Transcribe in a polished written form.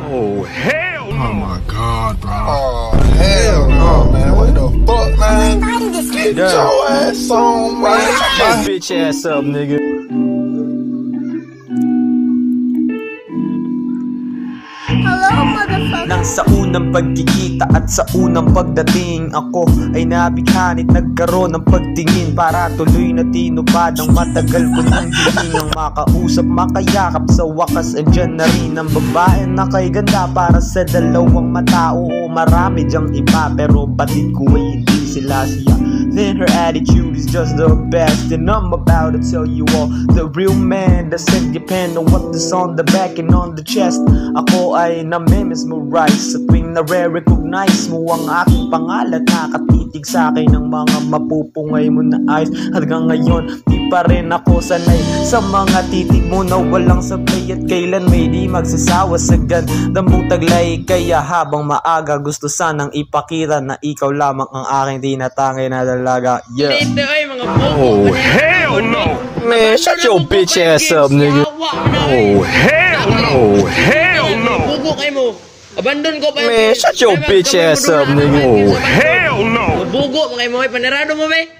Oh, hell no. Oh my God, bro. Oh, hell no, man. What the fuck, man? Get your ass on, man. Bitch ass up, nigga. Hello, motherfucker. Nang sa unang pagkikita at sa unang pagdating, ako ay nabighanit, nagkaroon ng pagtingin para tuloy na tinupad ang matagal ko nang hiningang makausap, makayakap. Sa wakas andyan na rin ang babae na kay ganda para sa dalawang mata. Oo, marami dyang iba pero batid ko ay hindi sila siya. Then her attitude is just the best, and I'm about to tell you all the real man doesn't depend on what is on the back and on the chest. Ako ay nami-mesmerize sa tuwing nare-recognize mo ang aking pangalan. Nakatitig sa akin ng mga mapupungay mo na eyes. Hanggang ngayon di pa rin ako sanay sa mga titig mo na walang sablay, at kailan may di magsasawa sa ganda mong taglay. Kaya habang maaga gusto sanang ipakita na ikaw lamang ang aking tinatangay na dalaga. Yeah. Oh, hell no. Man, shut your bitch ass up, nigga. Oh, hell no. Hell no. Bugo kayo mo. Abandon ko pa. Man, shut your bitch ass up, nigga. Oh, hell no. Bugo mo kayo mo. Panarado mo, be.